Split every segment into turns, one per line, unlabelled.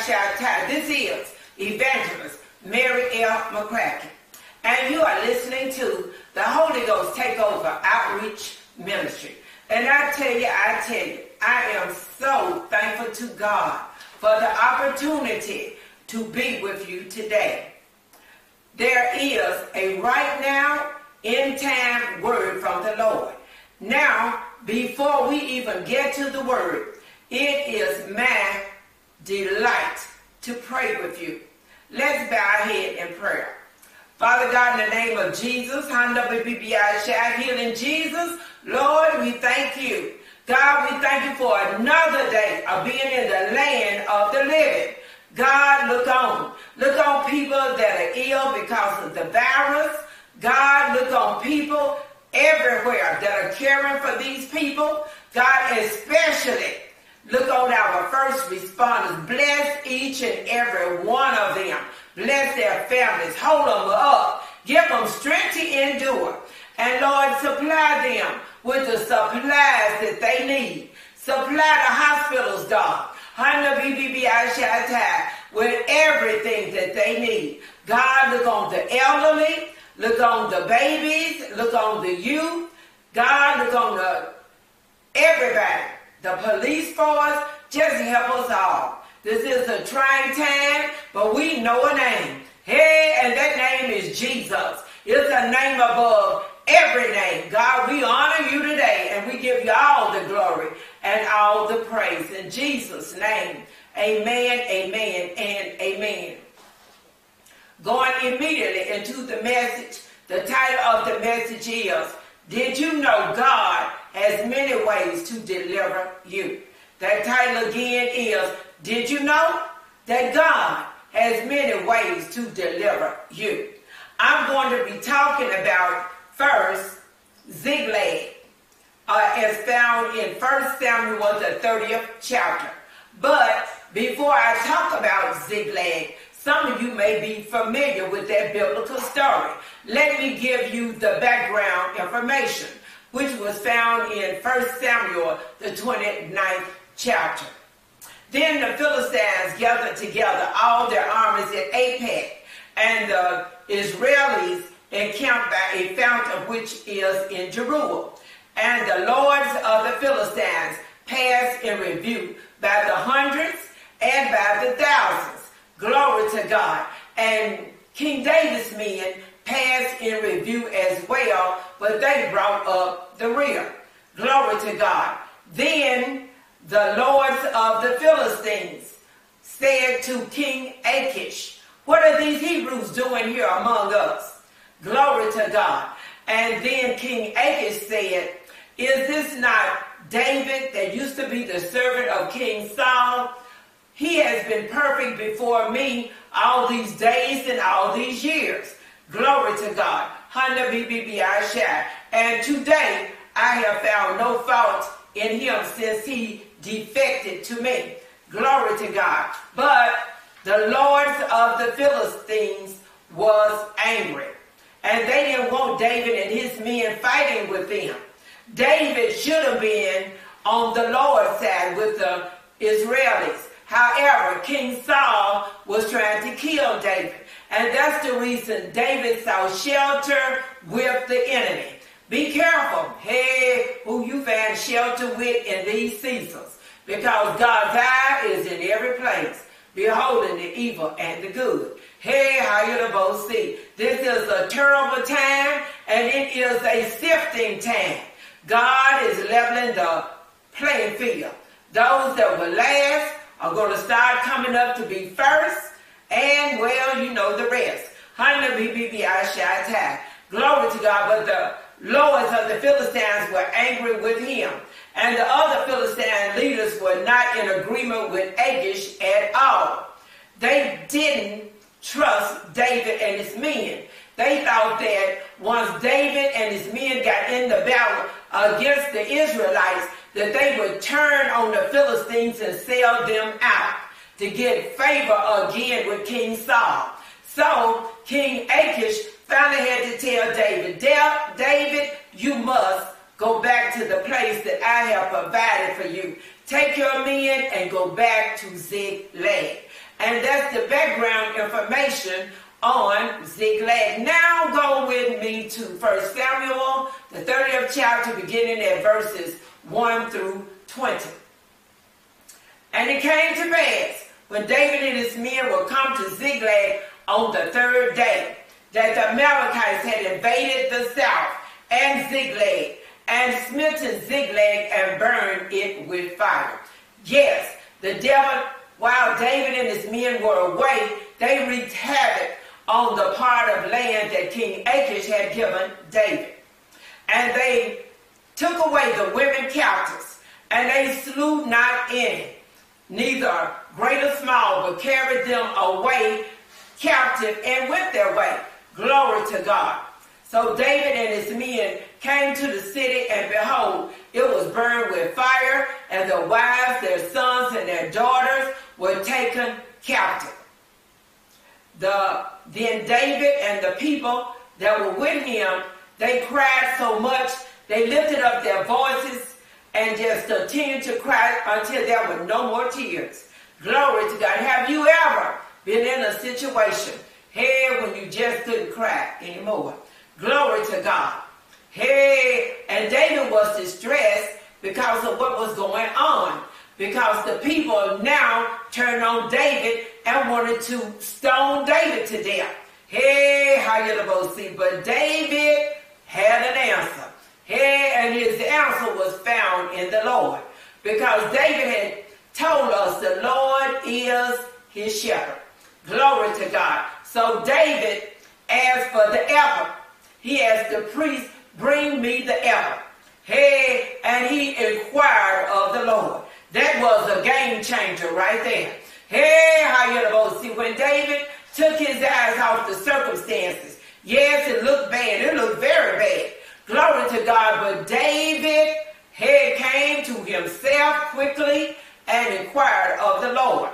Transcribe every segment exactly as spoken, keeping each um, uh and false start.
Shatta. This is Evangelist Mary L. McCracken. And you are listening to the Holy Ghost Takeover Outreach Ministry. And I tell you, I tell you, I am so thankful to God for the opportunity to be with you today. There is a right now, in time word from the Lord. Now, before we even get to the word, it is my delight to pray with you. Let's bow our head in prayer. Father God, in the name of Jesus, healing Jesus, Lord, we thank you. God, we thank you for another day of being in the land of the living. God, look on. Look on people that are ill because of the virus. God, look on people everywhere that are caring for these people. God, especially look on our first responders. Bless each and every one of them. Bless their families. Hold them up. Give them strength to endure. And Lord, supply them with the supplies that they need. Supply the hospitals, God. With everything that they need. God, look on the elderly. Look on the babies. Look on the youth. God, look on the everybody. The police force. Just help us all. This is a trying time, but we know a name. Hey, and that name is Jesus. It's a name above every name. God, we honor you today, and we give you all the glory and all the praise. In Jesus' name, amen, amen, and amen. Going immediately into the message, the title of the message is, Did You Know God Has Many Ways to Deliver You? That title again is, Did you know that God has many ways to deliver you? I'm going to be talking about first Ziklag, uh, as found in First Samuel, the thirtieth chapter. But before I talk about Ziklag, some of you may be familiar with that biblical story. Let me give you the background information, which was found in First Samuel, the twenty-ninth chapter. Then the Philistines gathered together all their armies at Apec, and the Israelis encamped by a fountain which is in Jerusalem. And the lords of the Philistines passed in review by the hundreds and by the thousands. Glory to God. And King David's men passed in review as well, but they brought up the rear. Glory to God. Then the lords of the Philistines said to King Achish, What are these Hebrews doing here among us? Glory to God. And then King Achish said, Is this not David that used to be the servant of King Saul? He has been perfect before me all these days and all these years. Glory to God. And today I have found no fault in him since he defected to me. Glory to God. But the lords of the Philistines was angry, and they didn't want David and his men fighting with them. David should have been on the Lord's side with the Israelis. However, King Saul was trying to kill David, and that's the reason David sought shelter with the enemy. Be careful, hey, who you find shelter with in these seasons, because God's eye is in every place, beholding the evil and the good. Hey, how you both see? This is a terrible time, and it is a sifting time. God is leveling the playing field. Those that were last are going to start coming up to be first, and, well, you know the rest. Glory to God, but the lords of the Philistines were angry with him, and the other Philistine leaders were not in agreement with Achish at all. They didn't trust David and his men. They thought that once David and his men got in the battle against the Israelites, that they would turn on the Philistines and sell them out to get favor again with King Saul. So King Achish finally had to tell David, David, you must go back to the place that I have provided for you. Take your men and go back to Ziklag. And that's the background information on Ziklag. Now go with me to First Samuel, the thirtieth chapter, beginning at verses one through twenty. And it came to pass, when David and his men were come to Ziklag on the third day, that the Amalekites had invaded the south and Ziklag, and smitten Ziklag and burned it with fire. Yes, the devil, while David and his men were away, they wreaked havoc on the part of land that King Achish had given David. And they took away the women captives, and they slew not any, neither great or small, but carried them away captive and went their way. Glory to God. So David and his men came to the city, and behold, it was burned with fire, and their wives, their sons, and their daughters were taken captive. The, then David and the people that were with him, they cried so much, they lifted up their voices and just continued to cry until there were no more tears. Glory to God. Have you ever been in a situation, hey, when you just couldn't cry anymore? Glory to God. Hey, and David was distressed because of what was going on, because the people now turned on David and wanted to stone David to death. Hey, how you supposed to see? But David had an answer. Hey, and his answer was found in the Lord, because David had told us the Lord is his shepherd. Glory to God. So David asked for the ephod. He asked the priest, bring me the ephod. Hey, and he inquired of the Lord. That was a game changer right there. Hey, how you supposed to see? When David took his eyes off the circumstances, yes, it looked bad. It looked very bad. Glory to God. But David had came to himself quickly and inquired of the Lord.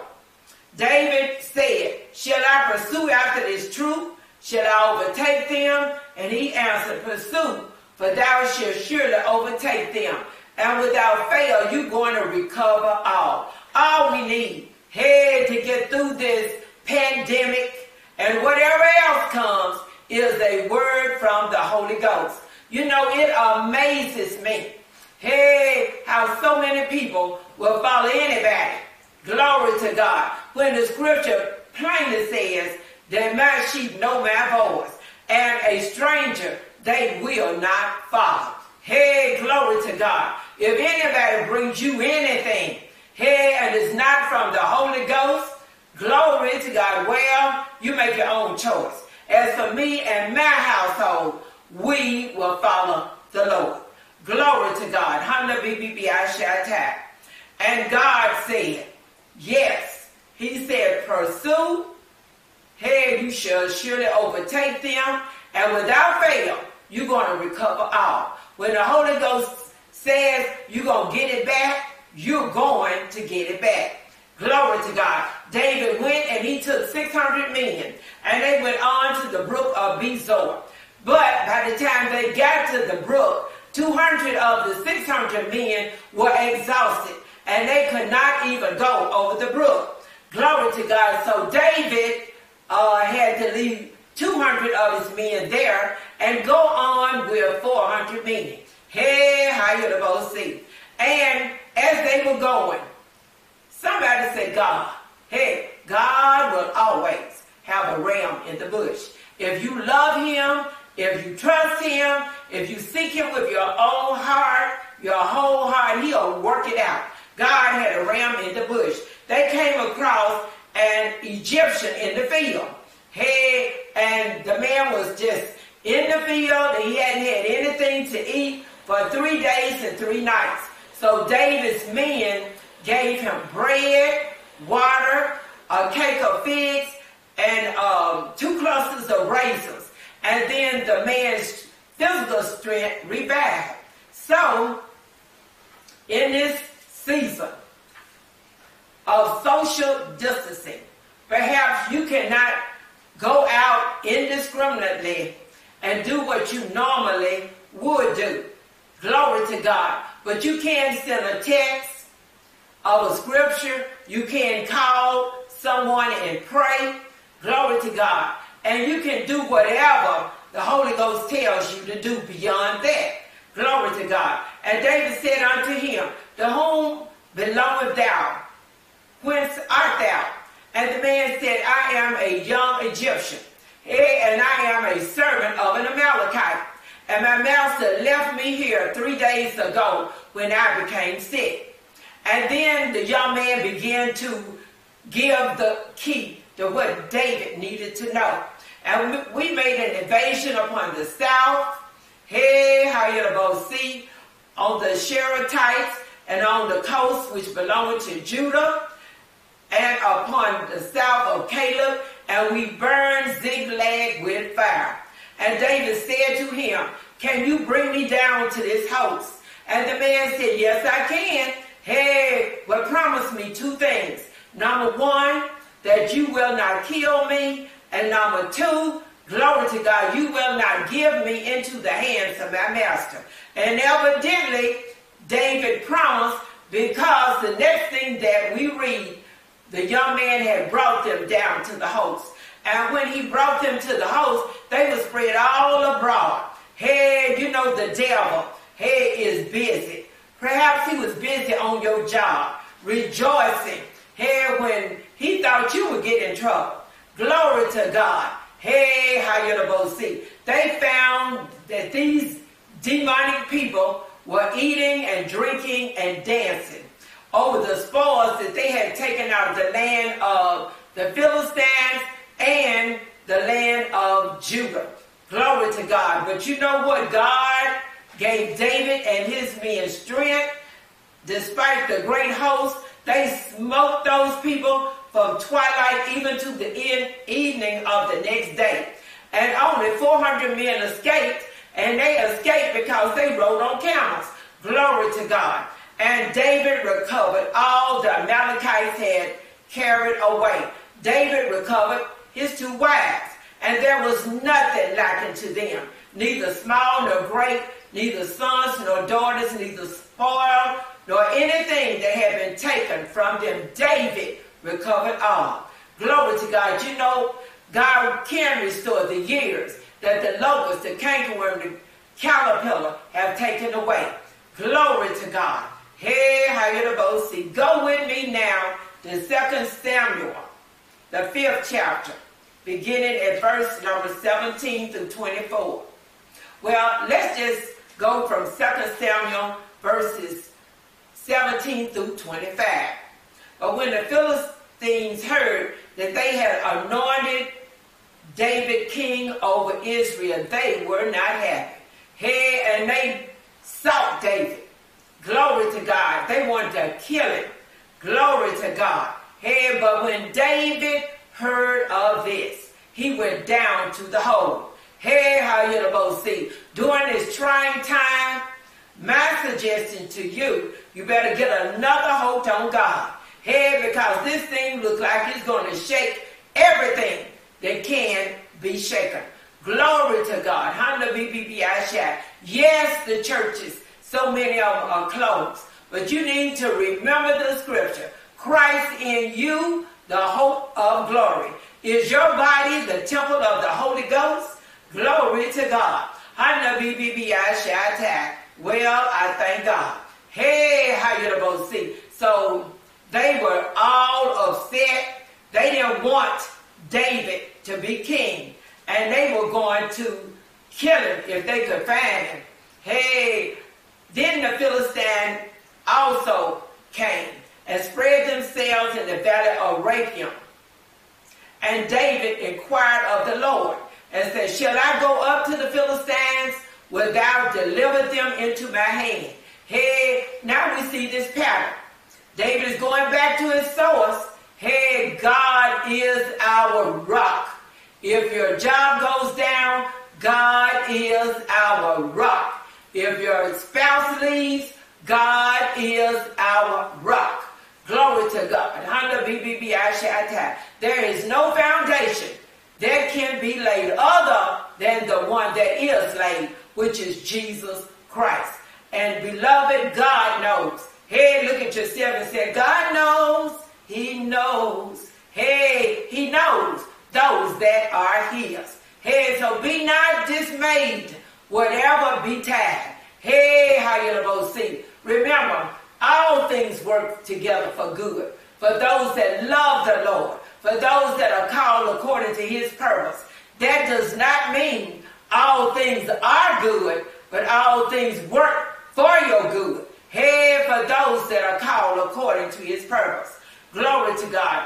David said, shall I pursue after this troop? Shall I overtake them? And he answered, pursue, for thou shalt surely overtake them. And without fail, you're going to recover all. All we need, hey, to get through this pandemic and whatever else comes is a word from the Holy Ghost. You know, it amazes me, hey, how so many people will follow anybody. Glory to God. When the scripture plainly says that my sheep know my voice, and a stranger they will not follow. Hey, glory to God. If anybody brings you anything, hey, and it's not from the Holy Ghost, glory to God, well, you make your own choice. As for me and my household, we will follow the Lord. Glory to God. And God said, yes. He said, pursue. Hey, you shall surely overtake them. And without fail, you're going to recover all. When the Holy Ghost says you're going to get it back, you're going to get it back. Glory to God. David went and he took six hundred men. And they went on to the brook of Bezor. But by the time they got to the brook, two hundred of the six hundred men were exhausted. And they could not even go over the brook. Glory to God. So David uh, had to leave two hundred of his men there and go on with four hundred men. Hey, how you supposed to see? And as they were going, somebody said, God. Hey, God will always have a ram in the bush. If you love him, if you trust him, if you seek him with your own heart, your whole heart, he'll work it out. God had a ram in the bush. They came across an Egyptian in the field. Hey, and the man was just in the field, and he hadn't had anything to eat for three days and three nights. So David's men gave him bread, water, a cake of figs, and um, two clusters of raisins. And then the man's physical strength revived. So, in this season of social distancing, perhaps you cannot go out indiscriminately and do what you normally would do. Glory to God. But you can send a text of a scripture. You can call someone and pray. Glory to God. And you can do whatever the Holy Ghost tells you to do beyond that. Glory to God. And David said unto him, to whom belongeth thou? Whence art thou? And the man said, I am a young Egyptian, and I am a servant of an Amalekite. And my master left me here three days ago when I became sick. And then the young man began to give the key to what David needed to know. And we made an invasion upon the south, hey, how you both see, on the Sherethites and on the coast which belonged to Judah, and upon the south of Caleb, and we burned Ziklag with fire. And David said to him, can you bring me down to this host? And the man said, yes, I can. Hey, well, promise me two things. Number one, that you will not kill me. And number two, glory to God, you will not give me into the hands of my master. And evidently, David promised, because the next thing that we read, the young man had brought them down to the host. And when he brought them to the host, they were spread all abroad. Hey, you know the devil, hey, is busy. Perhaps he was busy on your job, rejoicing. Hey, when he thought you would get in trouble. Glory to God. Hey, how you both see. They found that these demonic people were eating and drinking and dancing over the spoils that they had taken out of the land of the Philistines and the land of Judah. Glory to God. But you know what? God gave David and his men strength. Despite the great host, they smote those people from twilight even to the evening of the next day. And only four hundred men escaped, and they escaped because they rode on camels. Glory to God. And David recovered all the Amalekites had carried away. David recovered his two wives, and there was nothing lacking to them, neither small nor great, neither sons nor daughters, neither spoil nor anything that had been taken from them. David recovered all. Glory to God. You know, God can restore the years that the locust, the cankerworm, the caterpillar have taken away. Glory to God. Hey, how you both see. Go with me now to Second Samuel, the fifth chapter, beginning at verse number seventeen through twenty-four. Well, let's just go from Second Samuel verses seventeen through twenty-five. But when the Philistines heard that they had anointed David king over Israel, they were not happy. Hey, and they sought David. Glory to God. They wanted to kill him. Glory to God. Hey, but when David heard of this, he went down to the hole. Hey, how you both see. During this trying time, my suggestion to you, you better get another hold on God. Hey, because this thing looks like it's going to shake everything that can be shaken. Glory to God. Yes, the churches, so many of them are closed. But you need to remember the scripture. Christ in you, the hope of glory. Is your body the temple of the Holy Ghost? Glory to God. Well, I thank God. Hey, how you both see. So they were all upset. They didn't want David to be king. And they were going to kill him if they could find him. Hey, then the Philistines also came and spread themselves in the valley of Rephaim. And David inquired of the Lord and said, shall I go up to the Philistines? Will thou deliver them into my hand? Hey, now we see this pattern. David is going back to his source. Hey, God is our rock. If your job goes down, God is our rock. If your spouse leaves, God is our rock. Glory to God. There is no foundation that can be laid other than the one that is laid, which is Jesus Christ. And beloved, God knows. Hey, look at yourself and say, God knows. He knows. Hey, he knows those that are his. Hey, so be not dismayed, whatever betide. Hey, how you both see. Remember, all things work together for good, for those that love the Lord, for those that are called according to his purpose. That does not mean all things are good, but all things work for your good. Hey, for those that are called according to his purpose. Glory to God.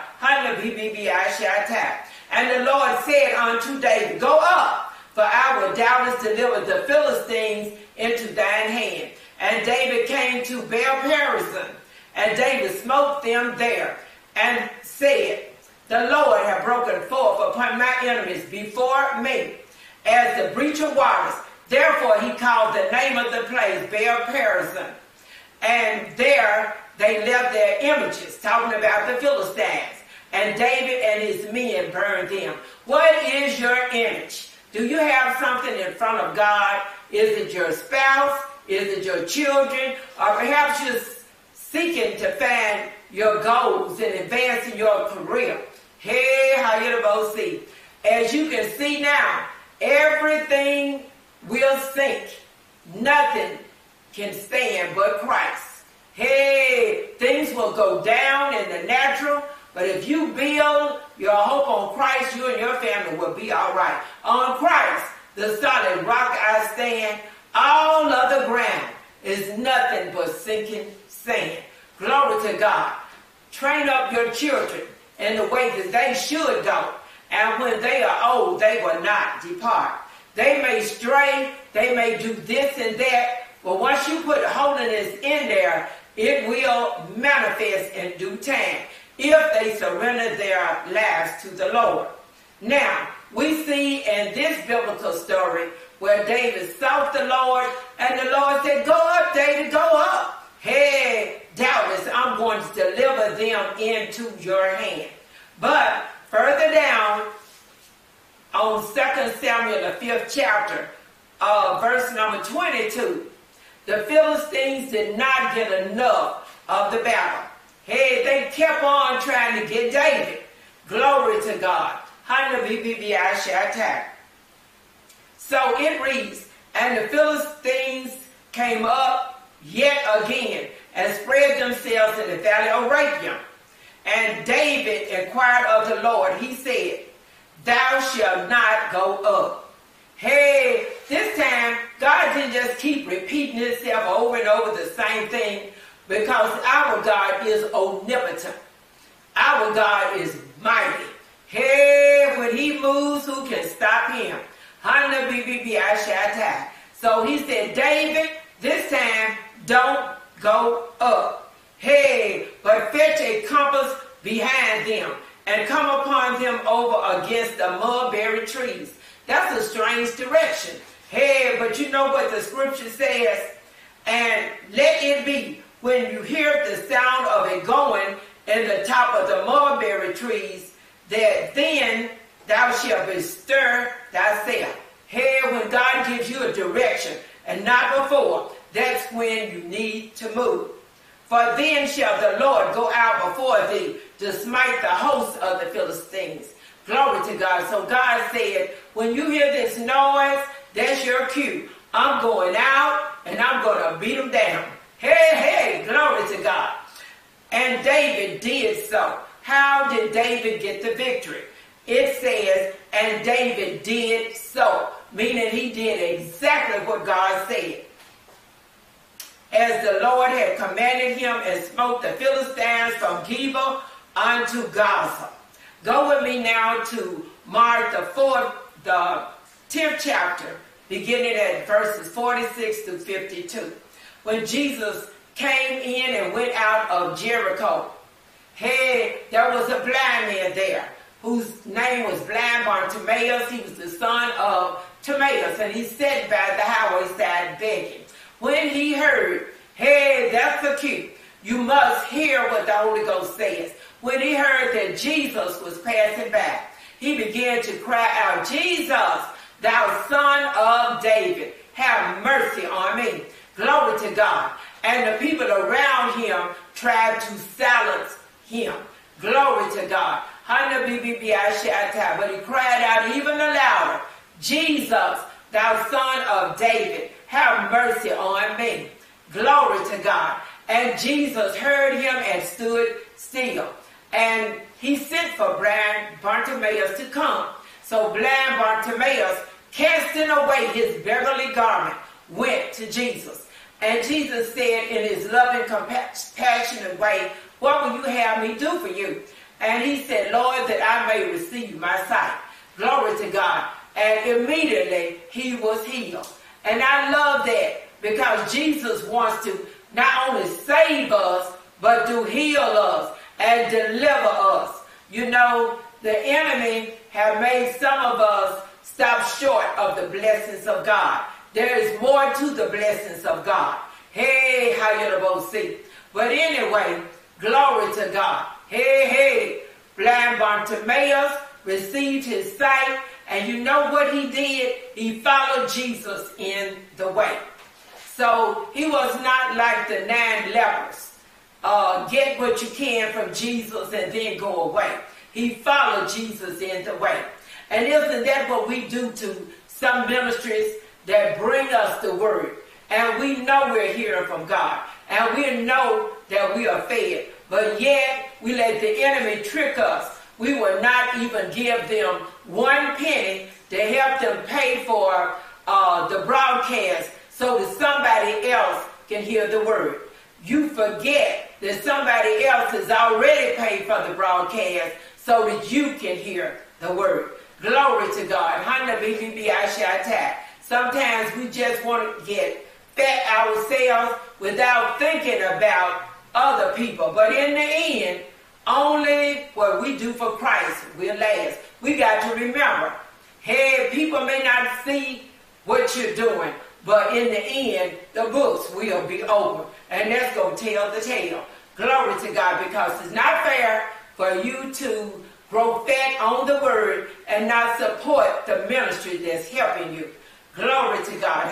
And the Lord said unto David, go up, for I will doubtless deliver the Philistines into thine hand. And David came to Baal-perazim, and David smote them there, and said, the Lord hath broken forth upon my enemies before me, as the breach of waters. Therefore he called the name of the place Baal-perazim. And there they left their images, talking about the Philistines. And David and his men burned them. What is your image? Do you have something in front of God? Is it your spouse? Is it your children? Or perhaps you're seeking to find your goals and advancing your career? Hey, how you both see. As you can see now, everything will sink. Nothing can stand but Christ. Hey, things will go down in the natural, but if you build your hope on Christ, you and your family will be all right. On Christ, the solid rock I stand, all other ground is nothing but sinking sand. Glory to God. Train up your children in the way that they should go, and when they are old, they will not depart. They may stray, they may do this and that, but once you put holiness in there, it will manifest in due time if they surrender their lives to the Lord. Now, we see in this biblical story where David sought the Lord, and the Lord said, go up, David, go up. Hey, doubtless I'm going to deliver them into your hand. But further down on Second Samuel, the fifth chapter, uh, verse number twenty-two, the Philistines did not get enough of the battle. Hey, they kept on trying to get David. Glory to God. So it reads, and the Philistines came up yet again and spread themselves in the valley of Rephaim. And David inquired of the Lord. He said, thou shalt not go up. Hey, this time, God didn't just keep repeating himself over and over the same thing, because our God is omnipotent. Our God is mighty. Hey, when he moves, who can stop him? So he said, David, this time, don't go up. Hey, but fetch a compass behind them, and come upon them over against the mulberry trees. That's a strange direction. Hey, but you know what the scripture says? And let it be, when you hear the sound of it going in the top of the mulberry trees, that then thou shalt bestir thyself. Hey, when God gives you a direction and not before, that's when you need to move. For then shall the Lord go out before thee to smite the host of the Philistines. Glory to God. So God said, when you hear this noise, that's your cue. I'm going out and I'm going to beat them down. Hey, hey, glory to God. And David did so. How did David get the victory? It says, and David did so, meaning he did exactly what God said. As the Lord had commanded him, and smote the Philistines from Geba unto Gaza. Go with me now to Mark the fourth, the tenth chapter, beginning at verses forty-six to fifty-two. When Jesus came in and went out of Jericho, hey, there was a blind man there, whose name was blind Bartimaeus. He was the son of Timaeus, and he sat by the highway side begging. When he heard, hey, that's the cue. You must hear what the Holy Ghost says. When he heard that Jesus was passing by, he began to cry out, Jesus, thou son of David, have mercy on me. Glory to God. And the people around him tried to silence him. Glory to God. But he cried out even the louder, Jesus, thou son of David, have mercy on me. Glory to God. And Jesus heard him and stood still. And he sent for blind Bartimaeus to come. So blind Bartimaeus, casting away his beggarly garment, went to Jesus. And Jesus said in his loving, compassionate way, what will you have me do for you? And he said, Lord, that I may receive my sight. Glory to God. And immediately he was healed. And I love that because Jesus wants to not only save us, but to heal us and deliver us. You know, the enemy have made some of us stop short of the blessings of God. There is more to the blessings of God. Hey, how you both see? But anyway, glory to God. Hey, hey, blind Bartimaeus received his sight, and you know what he did? He followed Jesus in the way. So he was not like the nine lepers. Uh, get what you can from Jesus and then go away. He followed Jesus in the way. And isn't that what we do to some ministries that bring us the word? And we know we're hearing from God. And we know that we are fed. But yet, we let the enemy trick us. We will not even give them one penny to help them pay for uh, the broadcast so that somebody else can hear the word. You forget that somebody else has already paid for the broadcast so that you can hear the word. Glory to God. Sometimes we just want to get fat ourselves without thinking about other people. But in the end, only what we do for Christ will last. We got to remember, hey, people may not see what you're doing, but in the end, the books will be open. And that's going to tell the tale. Glory to God, because it's not fair for you to grow fat on the word and not support the ministry that's helping you. Glory to God.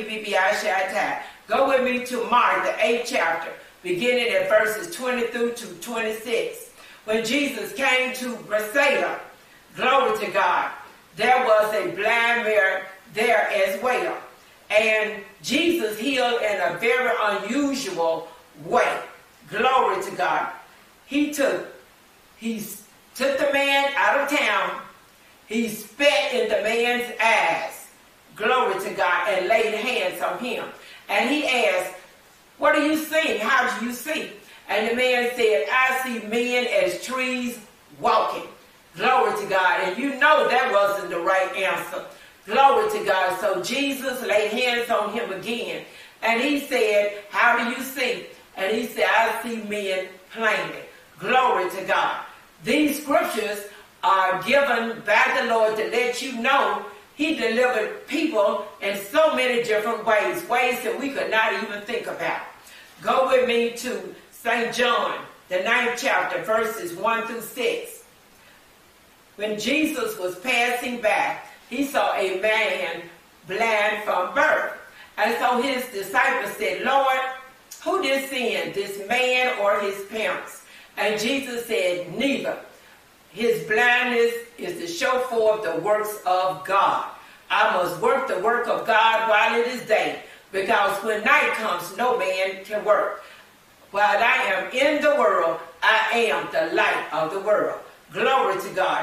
Go with me to Mark, the eighth chapter, beginning at verses twenty through to twenty-six. When Jesus came to Bethsaida, glory to God, there was a blind man there as well. And Jesus healed in a very unusual way. Glory to God. He took, he took the man out of town. He spat in the man's eyes. Glory to God. And laid hands on him. And he asked, what are you seeing? How do you see? And the man said, I see men as trees walking. Glory to God. And you know that wasn't the right answer. Glory to God. So Jesus laid hands on him again. And he said, how do you see? And he said, I see men plainly. Glory to God. These scriptures are given by the Lord to let you know he delivered people in so many different ways, ways that we could not even think about. Go with me to Saint John, the ninth chapter, verses one through six. When Jesus was passing by, he saw a man blind from birth. And so his disciples said, Lord, who did sin, this man or his parents? And Jesus said, neither. His blindness is to show forth the works of God. I must work the work of God while it is day, because when night comes, no man can work. While I am in the world, I am the light of the world. Glory to God.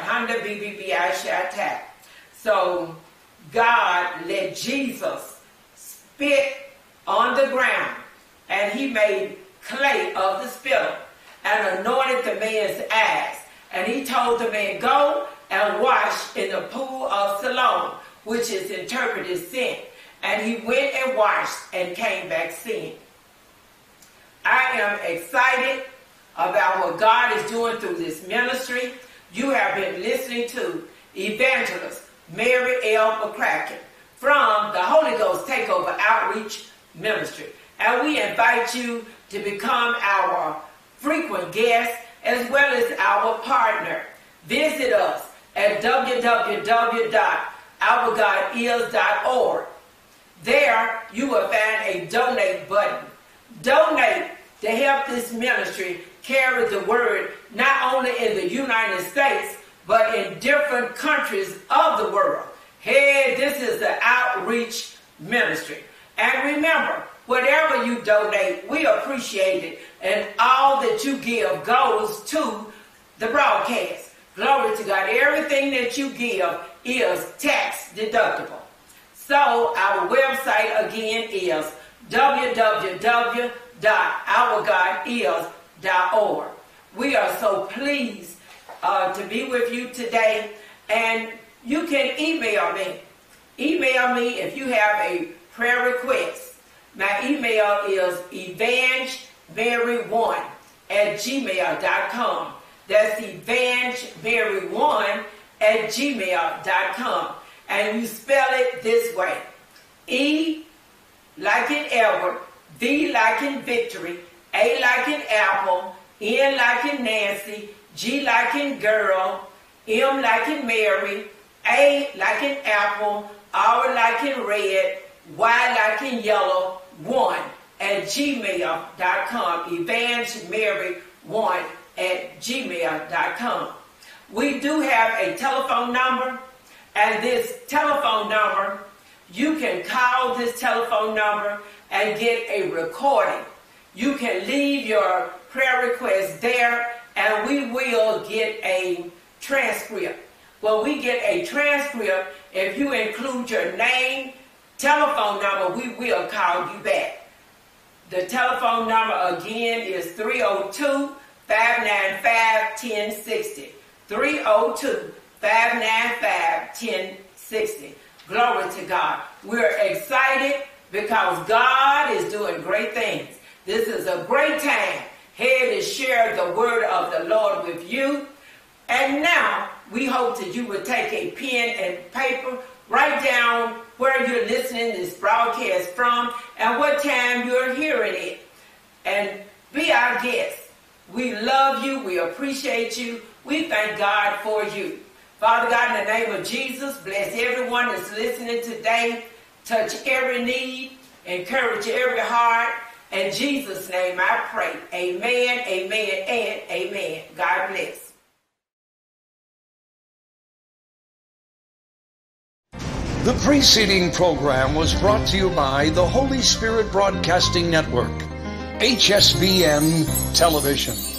So God let Jesus spit on the ground, and he made clay of the spittle and anointed the man's eyes. And he told the man, go and wash in the pool of Siloam, which is interpreted sin. And he went and washed and came back seeing. I am excited about what God is doing through this ministry. You have been listening to Evangelist Mary L. McCracken from the Holy Ghost Takeover Outreach Ministry. And we invite you to become our frequent guest as well as our partner. Visit us at w w w dot our god is dot org. There you will find a donate button. Donate to help this ministry carry the word not only in the United States, but in different countries of the world. Hey, this is the outreach ministry. And remember, whatever you donate, we appreciate it. And all that you give goes to the broadcast. Glory to God. Everything that you give is tax deductible. So our website again is w w w dot our god is dot org. We are so pleased uh, to be with you today. And you can email me. Email me if you have a prayer request. My email is evang mary one at gmail dot com. That's evang mary one at gmail dot com. And you spell it this way. E like in Edward, V like in victory, A like in apple, N like in Nancy, G like in girl, M like in Mary, A like in apple, R like in red, Y like in yellow, one at gmail dot com. Evang Mary one at gmail dot com. We do have a telephone number, and this telephone number, you can call this telephone number and get a recording. You can leave your prayer request there, and we will get a transcript. When we get a transcript, if you include your name, telephone number, we will call you back. The telephone number again is three oh two, five nine five, one oh six oh. three oh two, five nine five, one oh six oh. Glory to God. We're excited because God is doing great things. This is a great time here to share the word of the Lord with you. And now we hope that you will take a pen and paper, write down where you're listening to this broadcast from and what time you're hearing it. And be our guest. We love you. We appreciate you. We thank God for you. Father God, in the name of Jesus, bless everyone that's listening today. Touch every need. Encourage every heart. In Jesus' name I pray. Amen, amen, and amen. God bless.
The preceding program was brought to you by the Holy Spirit Broadcasting Network, H S B N Television.